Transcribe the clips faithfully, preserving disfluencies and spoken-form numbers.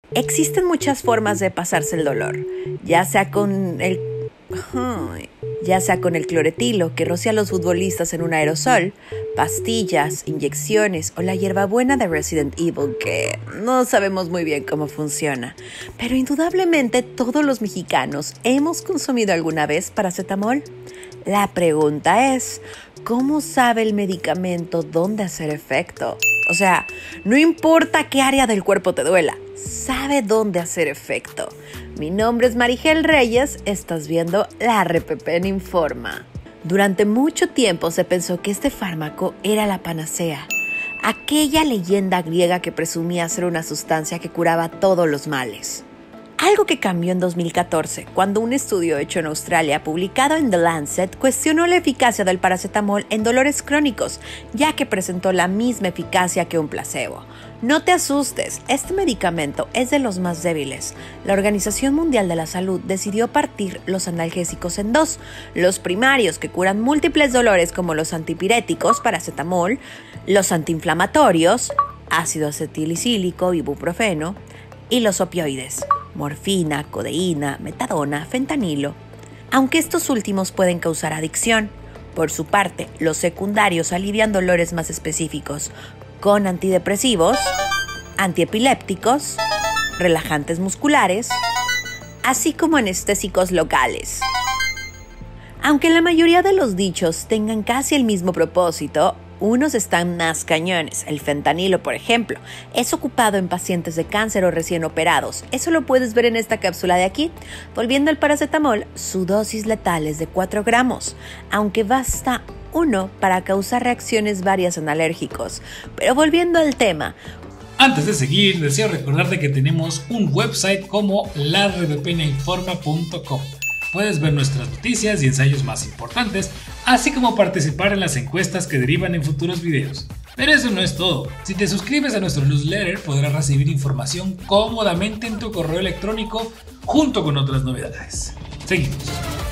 Existen muchas formas de pasarse el dolor, ya sea con el... ya sea con el cloretilo que rocía a los futbolistas en un aerosol, pastillas, inyecciones o la hierbabuena de Resident Evil, que no sabemos muy bien cómo funciona. Pero indudablemente todos los mexicanos hemos consumido alguna vez paracetamol. La pregunta es, ¿cómo sabe el medicamento dónde hacer efecto? O sea, no importa qué área del cuerpo te duela, sabe dónde hacer efecto. Mi nombre es Marigel Reyes, estás viendo La R P P N Informa. Durante mucho tiempo se pensó que este fármaco era la panacea, aquella leyenda griega que presumía ser una sustancia que curaba todos los males. Algo que cambió en dos mil catorce, cuando un estudio hecho en Australia, publicado en The Lancet, cuestionó la eficacia del paracetamol en dolores crónicos, ya que presentó la misma eficacia que un placebo. No te asustes, este medicamento es de los más débiles. La Organización Mundial de la Salud decidió partir los analgésicos en dos, los primarios que curan múltiples dolores como los antipiréticos, paracetamol, los antiinflamatorios, ácido acetilicílico, ibuprofeno, y los opioides, morfina, codeína, metadona, fentanilo. Aunque estos últimos pueden causar adicción. Por su parte, los secundarios alivian dolores más específicos, con antidepresivos, antiepilépticos, relajantes musculares, así como anestésicos locales. Aunque la mayoría de los dichos tengan casi el mismo propósito, unos están más cañones. El fentanilo, por ejemplo, es ocupado en pacientes de cáncer o recién operados. Eso lo puedes ver en esta cápsula de aquí. Volviendo al paracetamol, su dosis letal es de cuatro gramos, aunque basta uno para causar reacciones varias en alérgicos. Pero volviendo al tema, antes de seguir, deseo recordarte que tenemos un website como la r p p n informa punto com. Puedes ver nuestras noticias y ensayos más importantes, así como participar en las encuestas que derivan en futuros videos. Pero eso no es todo. Si te suscribes a nuestro newsletter, podrás recibir información cómodamente en tu correo electrónico junto con otras novedades. Seguimos.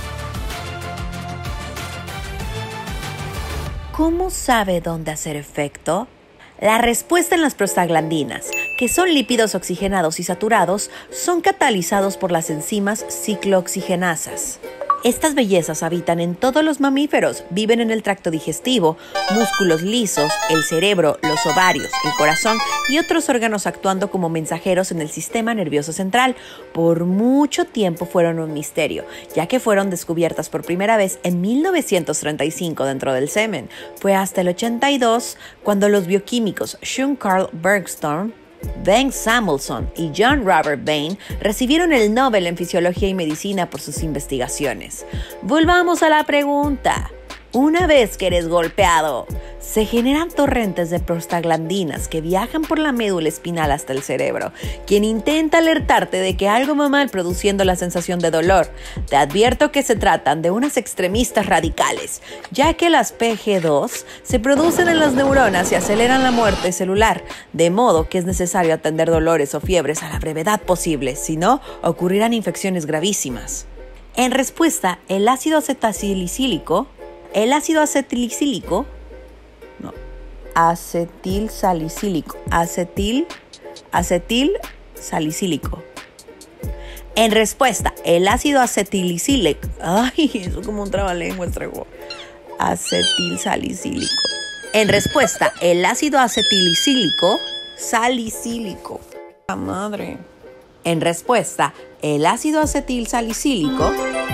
¿Cómo sabe dónde hacer efecto? La respuesta en las prostaglandinas, que son lípidos oxigenados y saturados, son catalizados por las enzimas ciclooxigenasas. Estas bellezas habitan en todos los mamíferos, viven en el tracto digestivo, músculos lisos, el cerebro, los ovarios, el corazón y otros órganos actuando como mensajeros en el sistema nervioso central. Por mucho tiempo fueron un misterio, ya que fueron descubiertas por primera vez en mil novecientos treinta y cinco dentro del semen. Fue hasta el ochenta y dos cuando los bioquímicos Sean Carl Bergstrom, Ben Samuelson y John Robert Bain recibieron el Nobel en Fisiología y Medicina por sus investigaciones. Volvamos a la pregunta. Una vez que eres golpeado, se generan torrentes de prostaglandinas que viajan por la médula espinal hasta el cerebro, quien intenta alertarte de que algo va mal produciendo la sensación de dolor. Te advierto que se tratan de unas extremistas radicales, ya que las P G dos se producen en las neuronas y aceleran la muerte celular, de modo que es necesario atender dolores o fiebres a la brevedad posible, si no, ocurrirán infecciones gravísimas. En respuesta, el ácido acetacilicílico El ácido acetilsalicílico, no, acetilsalicílico, acetil, acetil salicílico. En respuesta, el ácido acetilsalicílico, ay, eso como un trabalenguas traigo, acetilsalicílico. En respuesta, el ácido acetilsalicílico, salicílico, la madre. En respuesta, el ácido acetilsalicílico,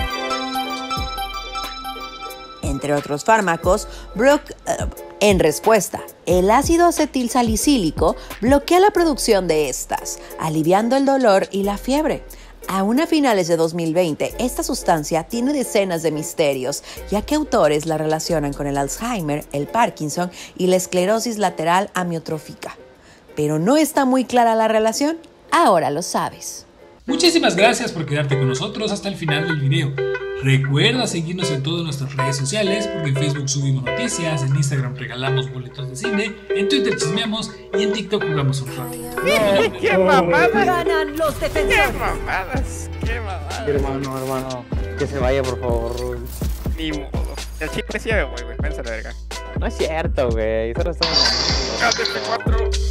entre otros fármacos, blo- en respuesta, el ácido acetilsalicílico bloquea la producción de estas, aliviando el dolor y la fiebre. Aún a finales de dos mil veinte, esta sustancia tiene decenas de misterios, ya que autores la relacionan con el Alzheimer, el Parkinson y la esclerosis lateral amiotrófica. Pero no está muy clara la relación. Ahora lo sabes. Muchísimas gracias por quedarte con nosotros hasta el final del video. Recuerda seguirnos en todas nuestras redes sociales, porque en Facebook subimos noticias, en Instagram regalamos boletos de cine, en Twitter chismeamos y en TikTok jugamos un ratito. ¡Qué mamadas! Ganan los defensores. ¡Qué mamadas! ¡Qué mamadas! Hermano, hermano, que se vaya, por favor. Ni modo. El chiste sí, güey, güey. Pensa la verga. No es cierto, güey. Solo estamos... Cállate, cuatro.